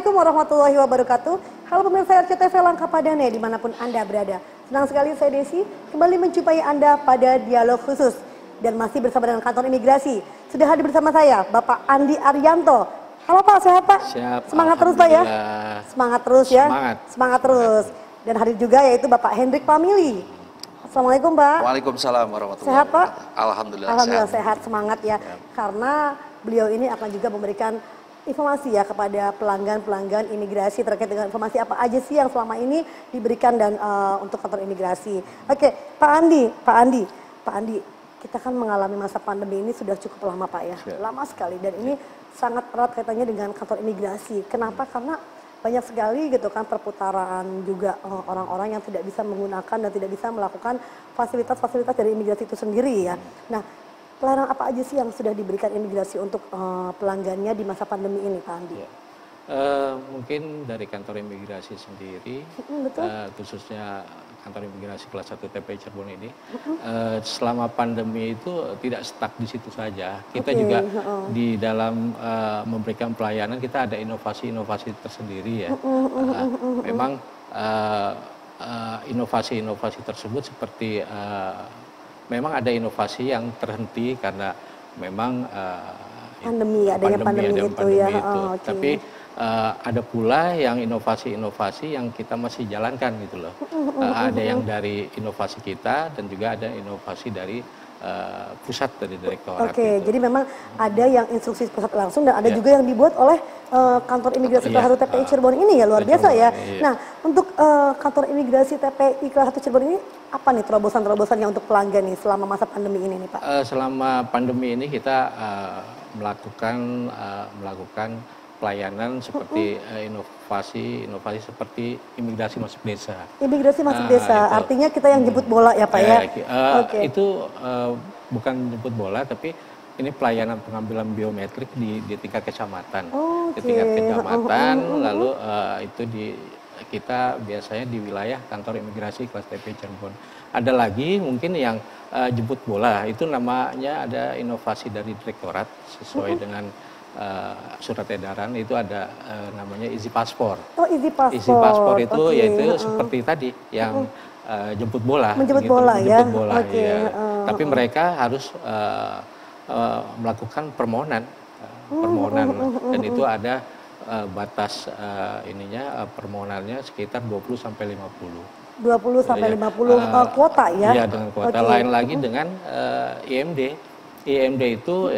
Assalamualaikum warahmatullahi wabarakatuh. Halo pemirsa RCTV Langkapadane dimanapun Anda berada. Senang sekali saya Desi kembali menjumpai Anda pada dialog khusus. Dan masih bersama dengan kantor imigrasi. Sudah hadir bersama saya Bapak Andi Arianto. Halo Pak, sehat Pak? Siap. Semangat terus Pak ya? Semangat terus ya? Semangat terus. Dan hadir juga yaitu Bapak Hendrik Pamili. Assalamualaikum Pak. Waalaikumsalam warahmatullahi wabarakatuh. Sehat Pak? Alhamdulillah. Alhamdulillah sehat, semangat ya. Karena beliau ini akan juga memberikan informasi ya kepada pelanggan-pelanggan imigrasi terkait dengan informasi apa aja sih yang selama ini diberikan dan untuk kantor imigrasi. Oke, Pak Andi, kita kan mengalami masa pandemi ini sudah cukup lama Pak ya, lama sekali dan ini sangat erat kaitannya dengan kantor imigrasi. Kenapa? Karena banyak sekali gitu kan perputaran juga orang-orang yang tidak bisa menggunakan dan tidak bisa melakukan fasilitas-fasilitas dari imigrasi itu sendiri ya. Nah, pelayanan apa aja sih yang sudah diberikan imigrasi untuk pelanggannya di masa pandemi ini, Pak Andi? Mungkin dari kantor imigrasi sendiri, khususnya kantor imigrasi kelas 1 TPI Cirebon ini, selama pandemi itu tidak stuck di situ saja. Kita juga di dalam memberikan pelayanan kita ada inovasi-inovasi tersendiri ya. Memang inovasi-inovasi tersebut seperti memang ada inovasi yang terhenti karena memang adanya pandemi itu. Tapi ada pula yang inovasi-inovasi yang kita masih jalankan gitu loh. Ada yang dari inovasi kita dan juga ada inovasi dari pusat dari direktorat. Jadi memang ada yang instruksi pusat langsung dan ada juga yang dibuat oleh kantor imigrasi kelas 1 TPI Cirebon ini ya, luar biasa ya. Nah, untuk kantor imigrasi TPI kelas 1 Cirebon ini apa nih terobosan-terobosannya untuk pelanggan nih selama masa pandemi ini nih Pak? Selama pandemi ini kita melakukan pelayanan seperti inovasi seperti imigrasi masuk desa. Imigrasi masuk desa, artinya kita yang jemput bola ya Pak ya? Itu bukan jemput bola, tapi ini pelayanan pengambilan biometrik di tingkat kecamatan. Di tingkat kecamatan, lalu itu kita biasanya di wilayah kantor imigrasi kelas TPI Cirebon. Ada lagi mungkin yang jemput bola, itu namanya ada inovasi dari direktorat sesuai dengan surat edaran itu ada namanya Easy Passport. Easy Passport. Easy Passport itu yaitu seperti tadi yang jemput bola. Menjemput bola ya. Tapi mereka harus melakukan permohonan dan itu ada batas permohonannya sekitar 20 sampai 50. 20 sampai 50 kuota ya? Iya, dengan kuota. Lain lagi dengan IMD. IMD itu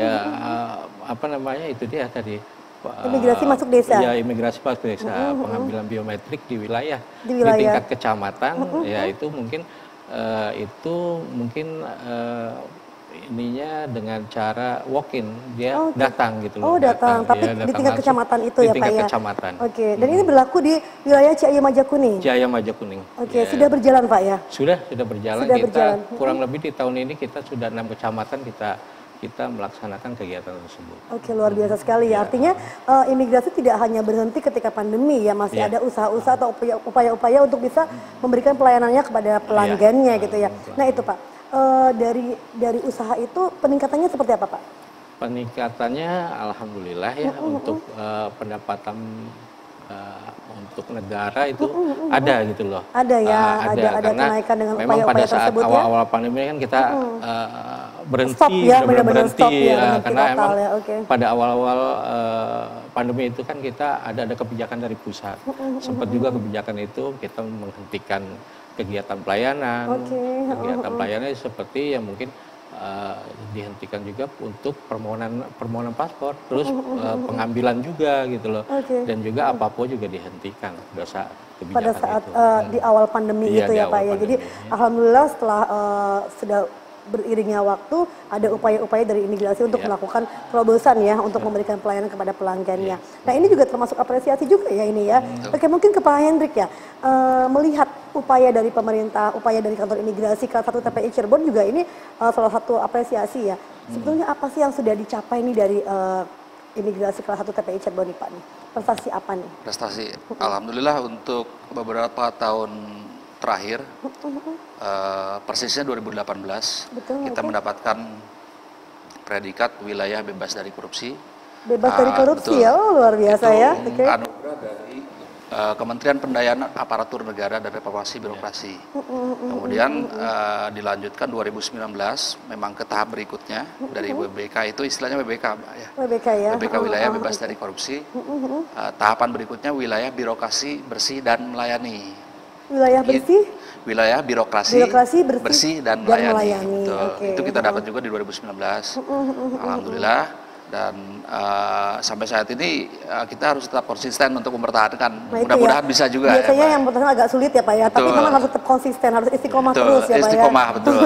itu dia tadi. Imigrasi masuk desa. Iya, imigrasi masuk desa, pengambilan biometrik di wilayah. Di tingkat kecamatan, ya itu mungkin ininya dengan cara walk-in, dia datang gitu loh. Datang, tapi di tingkat kecamatan itu ya Pak ya? Di tingkat kecamatan. Dan ini berlaku di wilayah Ciaya Majakuning? Ciaya Majakuning. Sudah berjalan Pak ya? Sudah berjalan. Kurang lebih di tahun ini kita sudah 6 kecamatan kita melaksanakan kegiatan tersebut. Luar biasa sekali ya. Artinya imigrasi tidak hanya berhenti ketika pandemi ya, masih ada usaha-usaha atau upaya-upaya untuk bisa memberikan pelayanannya kepada pelanggannya gitu ya. Nah itu Pak, dari usaha itu peningkatannya seperti apa Pak? Peningkatannya alhamdulillah ya untuk pendapatan untuk negara itu ada gitu loh. Ada ya, ada kenaikan dengan memang pada saat awal-awal pandemi kan kita berhenti karena emang pada awal-awal pandemi itu kan kita ada kebijakan dari pusat. Sempat juga kebijakan itu kita menghentikan kegiatan pelayanan. Kegiatan pelayanan seperti yang mungkin dihentikan juga untuk permohonan paspor, terus pengambilan juga gitu loh, dan juga apapun juga dihentikan pada saat di awal pandemi itu ya Pak ya. Jadi alhamdulillah setelah sudah beriringnya waktu ada upaya-upaya dari imigrasi untuk melakukan terobosan ya untuk memberikan pelayanan kepada pelanggannya. Nah ini juga termasuk apresiasi juga ya ini ya. Mungkin ke Pak Hendrik ya, melihat upaya dari pemerintah, upaya dari kantor imigrasi kelas 1 TPI Cirebon juga ini salah satu apresiasi ya. Sebetulnya apa sih yang sudah dicapai nih dari imigrasi kelas 1 TPI Cirebon nih Pak nih? Prestasi apa nih? Prestasi, alhamdulillah untuk beberapa tahun terakhir, persisnya 2018, kita mendapatkan predikat wilayah bebas dari korupsi Bebas dari korupsi ya, luar biasa itu ya. Anugerah dari Kementerian Pemberdayaan Aparatur Negara dan Reformasi Birokrasi. Kemudian dilanjutkan 2019, memang ke tahap berikutnya dari WBK itu istilahnya WBK, Mbak, ya. WBK ya. WBK wilayah bebas dari korupsi. Tahapan berikutnya wilayah birokrasi bersih dan melayani. Wilayah bersih? Wilayah birokrasi bersih dan melayani. Itu kita dapat juga di 2019. Alhamdulillah. Dan sampai saat ini kita harus tetap konsisten untuk mempertahankan. Mudah-mudahan bisa juga. Biasanya yang pertama agak sulit ya Pak ya, tapi memang harus tetap konsisten, harus istiqomah terus ya Pak ya. Istiqomah, betul.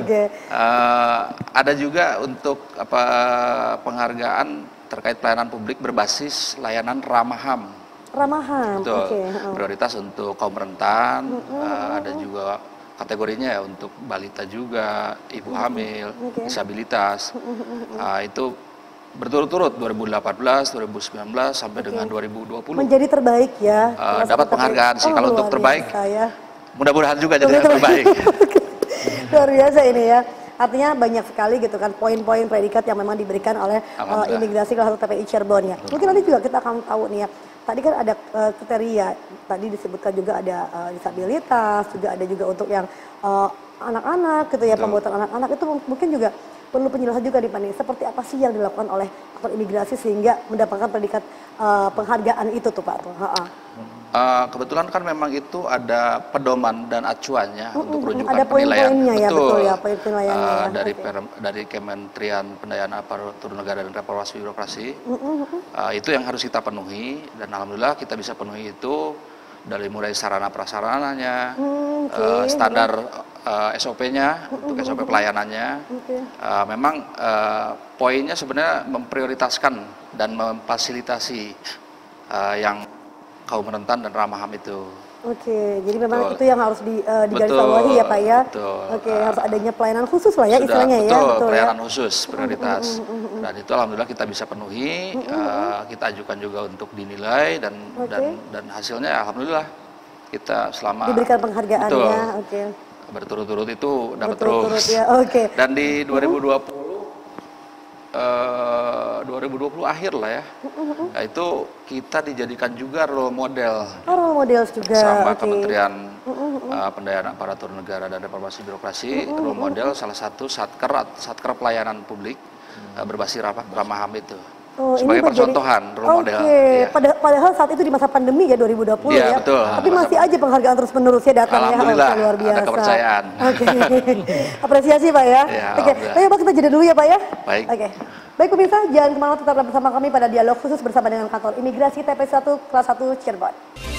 Ada juga untuk penghargaan terkait pelayanan publik berbasis layanan ramah HAM. Ramah HAM, prioritas untuk kaum rentan, ada juga kategorinya ya untuk balita juga, ibu hamil, disabilitas. Itu berturut-turut 2018, 2019 sampai dengan 2020. Menjadi terbaik ya. Dapat penghargaan sih. Kalau untuk terbaik, mudah-mudahan juga jadi yang terbaik. Luar biasa ini ya. Artinya banyak sekali gitu kan poin-poin predikat yang memang diberikan oleh imigrasi kelas 1 TPI Cirebon ya. Mungkin nanti juga kita akan tahu nih ya. Tadi kan ada kriteria, tadi disebutkan juga ada disabilitas, juga ada juga untuk yang anak-anak gitu ya, pembuatan anak-anak itu mungkin juga perlu penjelasan juga nih Pak nih, seperti apa sih yang dilakukan oleh kantor imigrasi sehingga mendapatkan predikat penghargaan itu tuh Pak? Kebetulan kan memang itu ada pedoman dan acuannya untuk rujukan ada penilaian. Ya, betul ya, poin penilaiannya dari Kementerian Pemberdayaan Aparatur Negara dan Reformasi Birokrasi. Itu yang harus kita penuhi, dan alhamdulillah kita bisa penuhi itu dari mulai sarana prasarananya, standar SOP-nya, untuk SOP pelayanannya. Memang poinnya sebenarnya memprioritaskan dan memfasilitasi yang kaum rentan dan ramah HAM itu. Jadi memang itu yang harus digarisbawahi ya Pak ya. Harus adanya pelayanan khusus lah ya istilahnya ya. Pelayanan khusus prioritas. Dan itu alhamdulillah kita bisa penuhi, kita ajukan juga untuk dinilai dan hasilnya alhamdulillah kita selama diberikan penghargaannya. Berturut-turut itu dapat terus. Ya. Dan di 2020 akhir lah ya, itu kita dijadikan juga role model. Role model juga. Sama Kementerian Pemberdayaan Aparatur Negara dan Reformasi Birokrasi, role model salah satu satker pelayanan publik berbasis ramah HAM itu. Sebagai percontohan, role model. Padahal saat itu di masa pandemi ya 2020 ya. Betul. Tapi masih aja penghargaan terus menerus ya datang ya. Alhamdulillah, luar biasa. ada kepercayaan. Apresiasi Pak ya. Ayo Pak, kita jeda dulu ya Pak ya. Baik. Baik pemirsa, jangan kemana, tetap bersama kami pada dialog khusus bersama dengan kantor imigrasi TP1 kelas 1 Cirebon.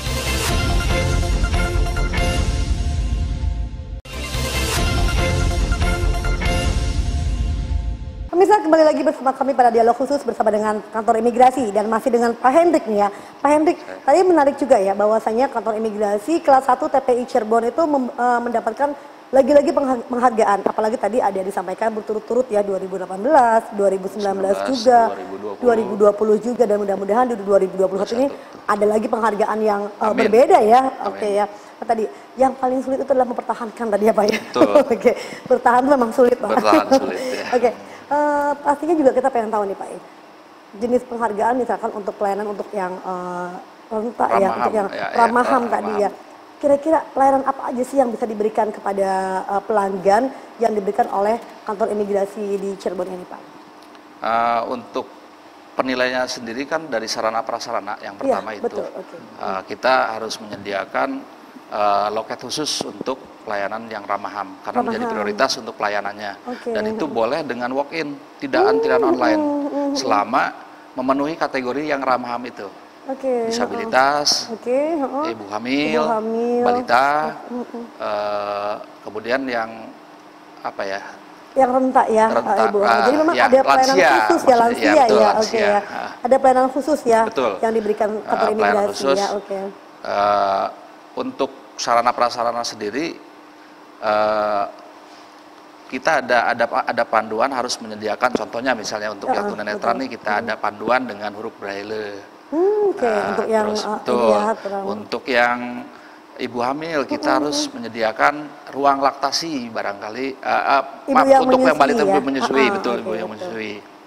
Pemirsa, kembali lagi bersama kami pada dialog khusus bersama dengan kantor imigrasi dan masih dengan Pak Hendrik nih ya. Pak Hendrik, tadi menarik juga ya bahwasanya kantor imigrasi kelas 1 TPI Cirebon itu mendapatkan lagi-lagi penghargaan, apalagi tadi ada disampaikan berturut-turut ya 2018, 2019 juga, 2020 juga, dan mudah-mudahan di 2021 ini ada lagi penghargaan yang berbeda ya. Ya. Tadi yang paling sulit itu adalah mempertahankan tadi ya Pak ya. Bertahan itu memang sulit Pak. Bertahan sulit ya. Pastinya juga kita pengen tahu nih Pak, jenis penghargaan misalkan untuk pelayanan untuk yang rentak ya, untuk yang ramah HAM tadi ya. Kira-kira pelayanan apa aja sih yang bisa diberikan kepada pelanggan yang diberikan oleh kantor imigrasi di Cirebon ini Pak? Untuk penilaiannya sendiri kan dari sarana prasarana yang pertama itu. Betul, kita harus menyediakan loket khusus untuk pelayanan yang ramah HAM karena menjadi prioritas untuk pelayanannya. Dan itu boleh dengan walk-in, tidak antrian online, selama memenuhi kategori yang ramah HAM itu. Disabilitas, ibu hamil, balita, kemudian yang apa ya? Yang rentak ya, Ibu. Jadi memang ada pelayanan khusus ya, lansia ya. Ada pelayanan khusus ya yang diberikan kantor imigrasi ya. Untuk sarana prasarana sendiri, kita ada panduan harus menyediakan, contohnya misalnya untuk yang tunanetra nih kita ada panduan dengan huruf braille. Untuk yang untuk yang ibu hamil kita harus menyediakan ruang laktasi barangkali, untuk yang balita belum menyusui, ibu yang menyusui.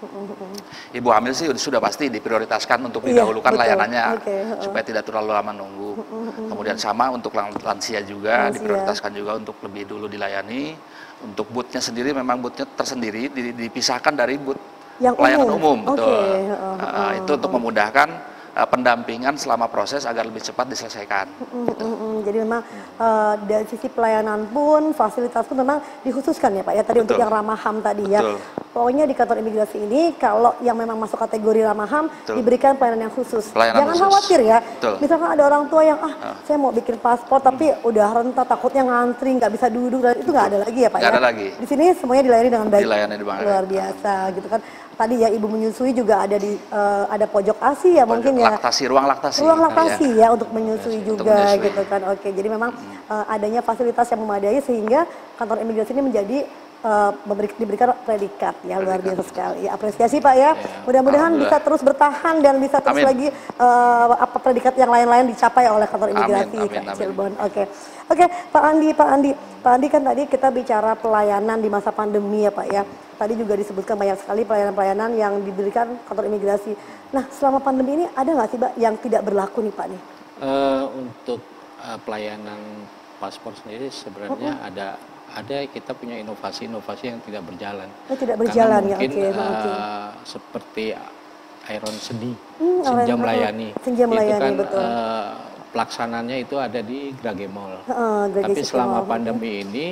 Ibu hamil sih sudah pasti diprioritaskan untuk didahulukan layanannya supaya tidak terlalu lama nunggu. Kemudian sama untuk lansia juga diprioritaskan juga untuk lebih dulu dilayani. Untuk boothnya sendiri memang boothnya tersendiri dipisahkan dari booth yang pelayanan umum, betul. Itu untuk memudahkan pendampingan selama proses agar lebih cepat diselesaikan. Jadi memang dari sisi pelayanan pun, fasilitas pun memang dikhususkan ya Pak ya, tadi untuk yang ramah HAM tadi ya. Pokoknya di kantor imigrasi ini kalau yang memang masuk kategori ramah HAM diberikan pelayanan yang khusus. Jangan khawatir ya, misalkan ada orang tua yang saya mau bikin paspor tapi udah renta takutnya ngantri, nggak bisa duduk, dan itu nggak ada lagi ya Pak ya. Nggak ada lagi. Di sini semuanya dilayani dengan baik, luar biasa gitu kan. Tadi ya ibu menyusui juga ada di ada pojok ASI ya mungkin ya. Ruang laktasi ya untuk menyusui juga gitu kan. Oke, jadi memang adanya fasilitas yang memadai sehingga kantor imigrasi ini menjadi diberikan predikat ya, luar biasa sekali. Apresiasi Pak ya. Mudah-mudahan bisa terus bertahan dan bisa terus lagi predikat yang lain-lain dicapai oleh kantor imigrasi Cirebon. Oke, Pak Andi kan tadi kita bicara pelayanan di masa pandemi ya Pak ya. Tadi juga disebutkan banyak sekali pelayanan-pelayanan yang diberikan kantor imigrasi. Nah, selama pandemi ini ada nggak sih Pak yang tidak berlaku nih Pak nih? Untuk pelayanan paspor sendiri sebenarnya ada kita punya inovasi-inovasi yang tidak berjalan. Tidak berjalan ya, mungkin seperti Iron Seni, Senja Melayani. Senja Melayani, itu kan betul. Pelaksananya itu ada di Grage Mall. Tapi selama pandemi ini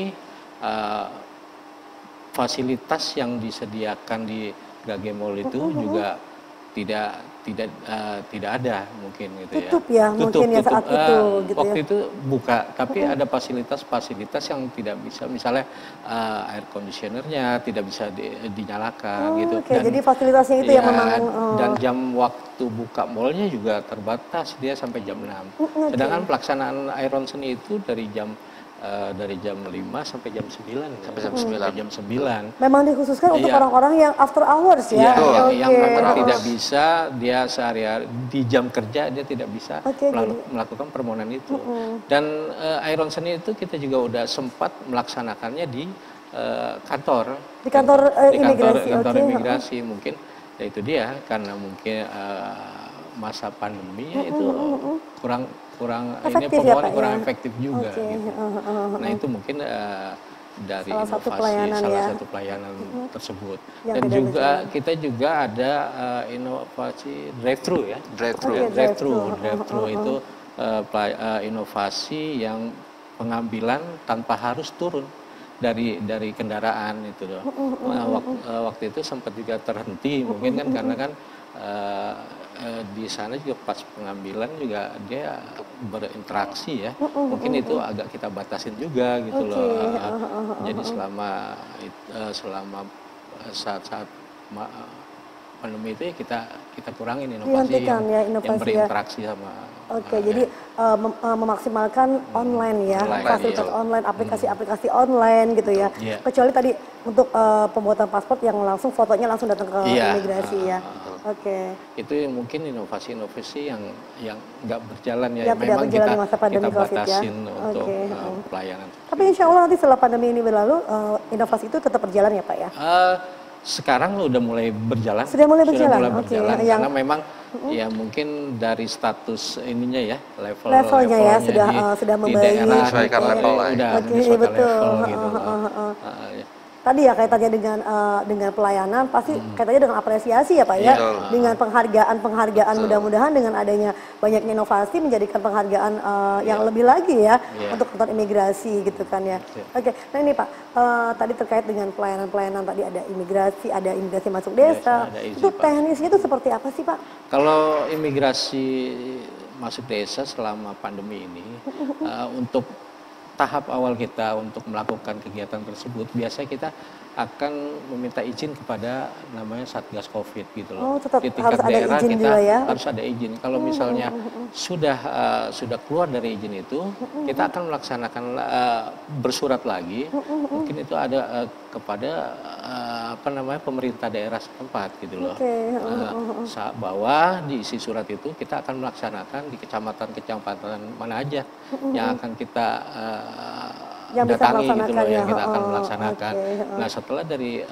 fasilitas yang disediakan di Grage Mall itu juga tidak ada mungkin gitu tutup ya mungkin ya saat itu gitu waktu ya. itu buka tapi ada fasilitas yang tidak bisa, misalnya air conditionernya tidak bisa dinyalakan gitu. Jadi fasilitasnya itu yang memang dan jam waktu buka mallnya juga terbatas, dia sampai jam 6. Sedangkan pelaksanaan Iron Seni itu dari jam 5 sampai jam 9. Sampai jam 9. Memang dikhususkan untuk orang-orang yang after hours ya. Yang memang tidak bisa dia sehari-hari di jam kerja dia tidak bisa melakukan permohonan itu. Dan Iron Seni itu kita juga udah sempat melaksanakannya di kantor. Di kantor imigrasi mungkin ya itu dia karena mungkin masa pandemi itu kurang efektif ini kurang efektif juga gitu. Nah itu mungkin dari salah inovasi satu pelayanan tersebut. Dan juga kita juga ada inovasi drive-thru ya. Drive-thru itu inovasi yang pengambilan tanpa harus turun dari kendaraan itu loh. Waktu itu sempat juga terhenti mungkin kan karena kan di sana juga pas pengambilan juga dia berinteraksi ya, mungkin itu agak kita batasin juga gitu loh. Jadi selama saat pandemi itu ya kita kurangin inovasi yang berinteraksi sama. Jadi memaksimalkan online ya, fasilitas online, aplikasi-aplikasi online gitu ya. Kecuali tadi untuk pembuatan paspor yang langsung fotonya langsung datang ke imigrasi ya. Itu mungkin inovasi-inovasi yang nggak berjalan ya. Yang memang kita di masa pandemi COVID batasin untuk pelayanan. Tapi insya Allah nanti setelah pandemi ini berlalu, inovasi itu tetap berjalan ya Pak ya? Sekarang udah mulai berjalan. Sudah mulai berjalan. Karena memang ya mungkin dari status ininya ya levelnya ya sudah membaik. Di daerah menyesuaikan level lah. Betul. Tadi ya kaitannya dengan pelayanan pasti kaitannya dengan apresiasi ya Pak ya, dengan penghargaan mudah-mudahan dengan adanya banyak inovasi menjadikan penghargaan yang lebih lagi ya untuk kantor imigrasi gitu kan ya. Nah ini Pak, tadi terkait dengan pelayanan tadi ada imigrasi masuk desa, itu teknisnya itu seperti apa sih Pak? Kalau imigrasi masuk desa selama pandemi ini untuk tahap awal kita untuk melakukan kegiatan tersebut, biasanya kita akan meminta izin kepada namanya Satgas Covid gitu loh. Di tingkat daerah kita harus ada izin. Kalau misalnya sudah keluar dari izin itu, kita akan melaksanakan bersurat lagi. Mungkin itu ada kepada pemerintah daerah setempat gitu loh. Bahwa di isi surat itu kita akan melaksanakan di kecamatan mana aja yang akan kita datangi gitu loh, yang kita akan melaksanakan. Nah setelah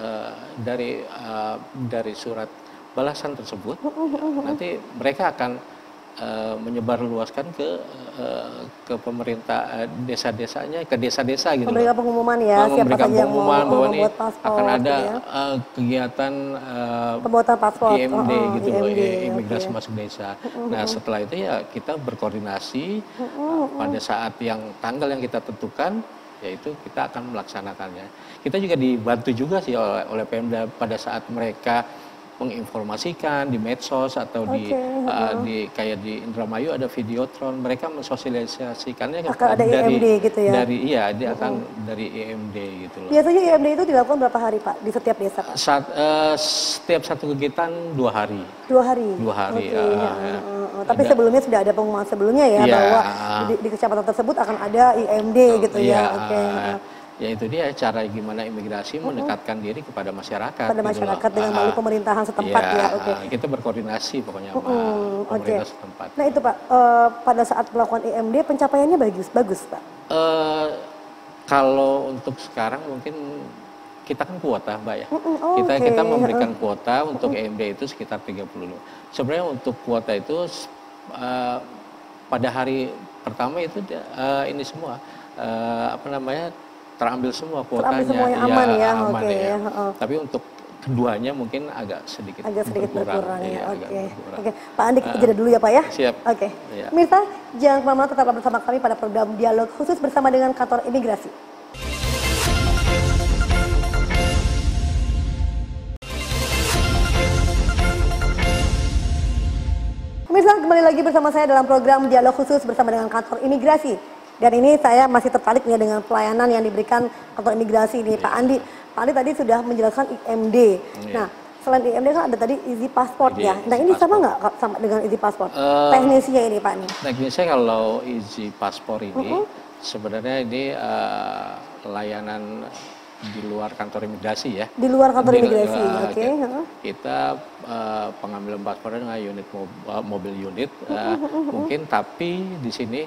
dari surat balasan tersebut, nanti mereka akan menyebarluaskan ke pemerintah desa-desanya, ke desa-desa gitu. Memberikan pengumuman ya, memberikan pengumuman bahwa ini akan ada gitu ya. kegiatan pembuatan paspor, IMD gitu loh, imigrasi okay. masuk desa. Nah setelah itu ya kita berkoordinasi pada saat yang tanggal yang kita tentukan, yaitu kita akan melaksanakannya. Kita juga dibantu juga sih oleh Pemda pada saat mereka menginformasikan di medsos atau di kayak di Indramayu ada Videotron, mereka mensosialisasikannya akan ada IMD gitu ya. Dia akan dari IMD gitu loh. Biasanya IMD itu dilakukan berapa hari Pak di setiap desa Pak? Setiap satu kegiatan 2 hari. 2 hari. 2 hari. Tapi sebelumnya sudah ada pengumuman sebelumnya ya bahwa di kecamatan tersebut akan ada IMD gitu ya. Ya itu dia cara gimana imigrasi mendekatkan diri kepada masyarakat. Pada masyarakat dengan melalui pemerintahan setempat ya. Kita berkoordinasi pokoknya sama pemerintah setempat. Nah itu Pak, pada saat melakukan IMD pencapaiannya bagus Pak? Kalau untuk sekarang mungkin kita kan kuota Mbak ya. Kita memberikan kuota untuk IMD itu sekitar 30. Sebenarnya untuk kuota itu pada hari pertama itu ini semua terambil semua kuotanya. Terambil semuanya aman ya. Tapi untuk keduanya mungkin agak sedikit berkurang ya. Oke. Pak Andi kita jeda dulu ya Pak ya. Siap. Oke. Mirsa, jangan kemana-mana, tetaplah bersama kami pada program Dialog Khusus bersama dengan Kantor Imigrasi. Pemirsa, kembali lagi bersama saya dalam program Dialog Khusus bersama dengan Kantor Imigrasi. Dan ini saya masih tertarik ya dengan pelayanan yang diberikan Kantor Imigrasi ini, Pak Andi. Pak Andi tadi sudah menjelaskan IMD. Nah, selain IMD kan ada tadi Easy Passport ya. Nah, ini sama nggak sama dengan Easy Passport? Teknisnya ini, Pak nih. Teknisnya kalau Easy Passport ini sebenarnya ini layanan di luar Kantor Imigrasi ya. Di luar Kantor Imigrasi, oke. Kita pengambilan paspor dengan unit mobil unit mungkin, tapi di sini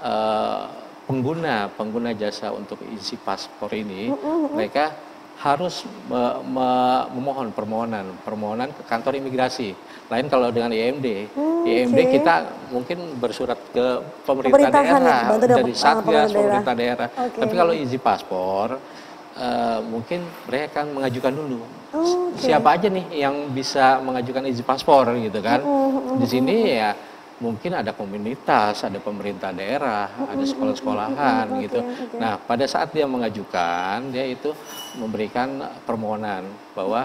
pengguna jasa untuk isi paspor ini mereka harus memohon permohonan ke Kantor Imigrasi. Lain kalau dengan IMD. IMD kita mungkin bersurat ke pemerintah daerah dari Satgas pemerintah daerah. Tapi kalau isi paspor mungkin mereka akan mengajukan dulu. Siapa aja nih yang bisa mengajukan izin paspor gitu kan. Di sini ya mungkin ada komunitas, ada pemerintah daerah, ada sekolah-sekolahan gitu. Nah, pada saat dia mengajukan, dia itu memberikan permohonan bahwa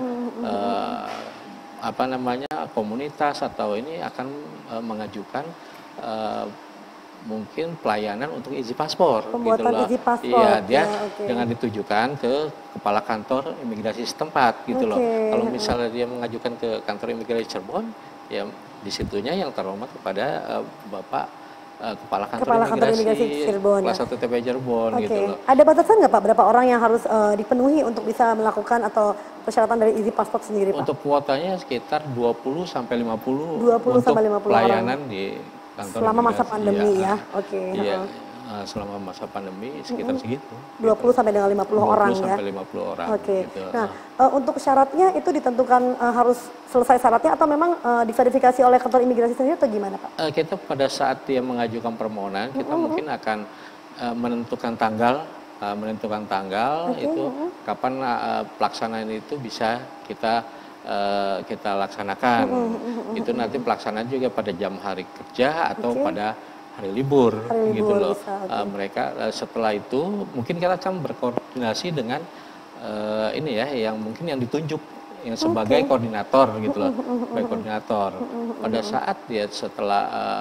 komunitas atau ini akan mengajukan mungkin pelayanan untuk izin paspor. Pembuatan izin paspor. Iya, dia dengan ditujukan ke kepala kantor imigrasi setempat gitu loh. Kalau misalnya dia mengajukan ke kantor imigrasi Cirebon, ya disitunya yang terhormat kepada Bapak Kepala Kantor Imigrasi Cirebon, kelas 1 TPI Cirebon gitu loh. Ada batasan nggak Pak berapa orang yang harus dipenuhi untuk bisa melakukan atau persyaratan dari izin paspor sendiri Pak? Untuk kuotanya sekitar 20 sampai 50 untuk pelayanan orang. Di kantor selama masa pandemi ya. Iya. Selama masa pandemi sekitar segitu. 20 sampai dengan 50 orang ya. 20 sampai 50 orang. Gitu. Nah, untuk syaratnya itu ditentukan harus selesai syaratnya atau memang diverifikasi oleh kantor imigrasi sendiri atau gimana Pak? Kita pada saat dia mengajukan permohonan, kita mungkin akan menentukan tanggal itu kapan pelaksanaan itu bisa kita laksanakan. Itu nanti pelaksanaan juga pada jam hari kerja atau pada hari libur gitu loh. Mereka setelah itu mungkin kita akan berkoordinasi dengan ini ya yang mungkin yang ditunjuk yang sebagai koordinator gitu loh. Sebagai koordinator. Pada saat dia setelah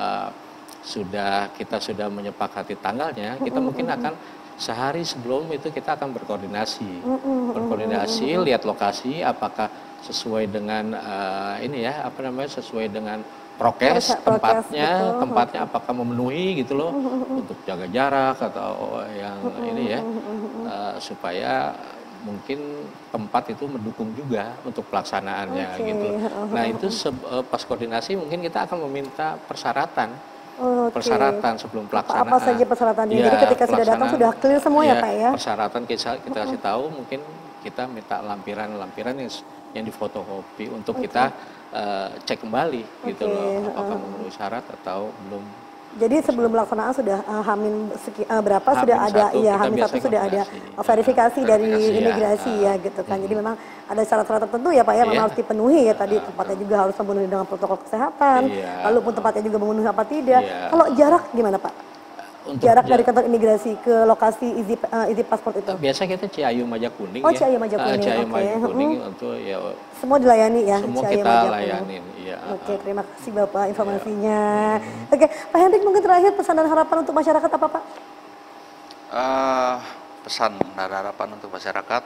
kita sudah menyepakati tanggalnya, kita mungkin akan sehari sebelum itu kita akan berkoordinasi. Lihat lokasi apakah sesuai dengan sesuai dengan prokes tempatnya apakah memenuhi gitu loh untuk jaga jarak atau yang ini ya supaya mungkin tempat itu mendukung juga untuk pelaksanaannya gitu. Nah itu pas koordinasi mungkin kita akan meminta persyaratan persyaratan sebelum pelaksanaan. Apa saja persyaratannya? Jadi ketika sudah datang sudah clear semua ya Pak ya? Persyaratan kita kasih tahu, mungkin kita minta lampiran yang difotokopi untuk kita cek kembali gitu loh, apakah memenuhi syarat atau belum. Jadi sebelum pelaksanaan sudah berapa sudah ada H-1 sudah ada verifikasi dari imigrasi ya gitu kan. Jadi memang ada syarat-syarat tertentu ya Pak ya, memang harus dipenuhi ya tadi, tempatnya juga harus memenuhi dengan protokol kesehatan, lalu pun tempatnya juga memenuhi apa tidak. Kalau jarak gimana Pak? Jarak dari kantor imigrasi ke lokasi isi paspor itu? Biasa kita Ciayu Majak Kuning ya. Ciayu Majak Kuning. Ciayu Majak Kuning untuk ya. Semua dilayani ya? Semua kita layanin. Ya. Oke, terima kasih Bapak informasinya. Oke, Pak Hendrik mungkin terakhir pesan dan harapan untuk masyarakat apa Pak? Pesan dan harapan untuk masyarakat,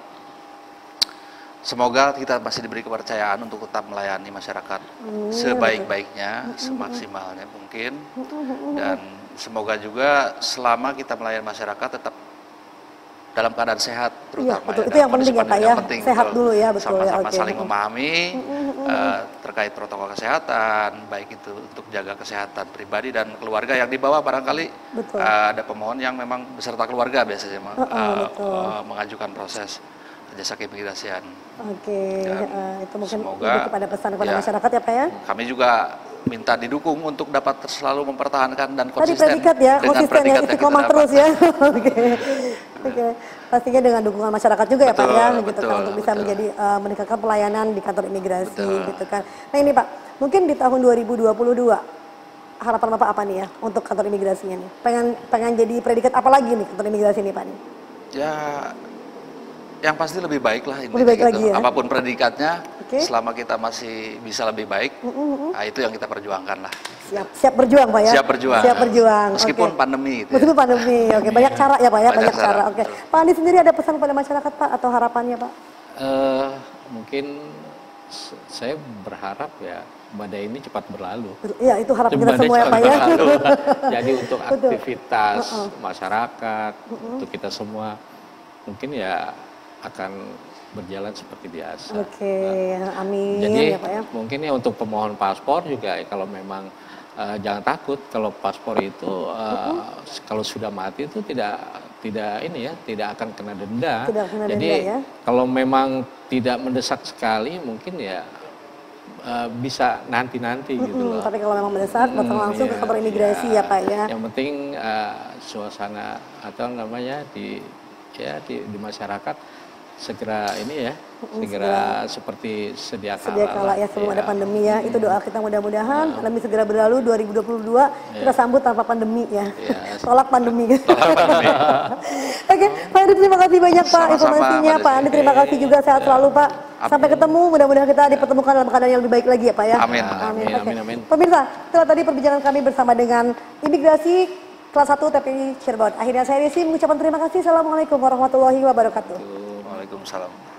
semoga kita masih diberi kepercayaan untuk tetap melayani masyarakat sebaik-baiknya, semaksimalnya mungkin, dan semoga juga selama kita melayani masyarakat tetap dalam keadaan sehat, terutama betul. Itu yang penting ya Pak ya, sehat dulu ya, betul ya. Sama-sama saling memahami terkait protokol kesehatan, baik itu untuk jaga kesehatan pribadi dan keluarga yang dibawa barangkali ada pemohon yang memang beserta keluarga biasanya mengajukan proses jasa keimigrasian. Oke, itu mungkin lebih kepada pesan kepada masyarakat ya Pak ya. Kami juga minta didukung untuk dapat selalu mempertahankan dan konsisten. Tadi predikat ya, konsisten ya, istiqomah terus ya. Oke. Pastinya dengan dukungan masyarakat juga ya Pak ya, gitu kan, untuk bisa menjadi meningkatkan pelayanan di kantor imigrasi gitu kan. Nah ini Pak, mungkin di tahun 2022 harapan Bapak apa nih ya untuk kantor imigrasinya nih? Pengen jadi predikat apa lagi nih kantor imigrasi nih Pak nih? Ya, yang pasti lebih baik lah ini. Lebih baik lagi ya? Apapun predikatnya, selama kita masih bisa lebih baik, nah itu yang kita perjuangkan lah. Siap berjuang Pak ya? Siap berjuang. Siap berjuang. Meskipun pandemi. Meskipun pandemi, oke. Banyak cara ya Pak ya, banyak cara. Oke. Pak Andi sendiri ada pesan kepada masyarakat Pak atau harapannya Pak? Mungkin saya berharap ya badai ini cepat berlalu. Iya, itu harapan kita semua ya Pak ya. Jadi untuk aktivitas masyarakat, untuk kita semua mungkin ya akan berjalan seperti biasa. Oke, amin. Jadi ya, Pak, ya. mungkin ya untuk pemohon paspor juga ya, kalau memang jangan takut kalau paspor itu kalau sudah mati itu tidak akan kena denda. Jadi kalau memang tidak mendesak sekali mungkin ya bisa nanti gitu loh. Tapi kalau memang mendesak datang langsung ke kantor imigrasi ya Pak ya. Yang penting suasana atau namanya di masyarakat segera seperti sedia kala ya sebelum ada pandemi ya. Itu doa kita mudah-mudahan pandemi segera berlalu 2022 kita sambut tanpa pandemi ya. Tolak pandemi. Oke, Pak Andi terima kasih banyak Pak informasinya. Pak Andi terima kasih juga, sehat selalu Pak. Sampai ketemu, mudah-mudahan kita dipertemukan dalam keadaan yang lebih baik lagi ya Pak ya. Amin. Pemirsa, itulah tadi perbincangan kami bersama dengan imigrasi kelas 1 TPI Cirebon. Akhirnya saya Resi mengucapkan terima kasih. Assalamualaikum warahmatullahi wabarakatuh. Waalaikumsalam.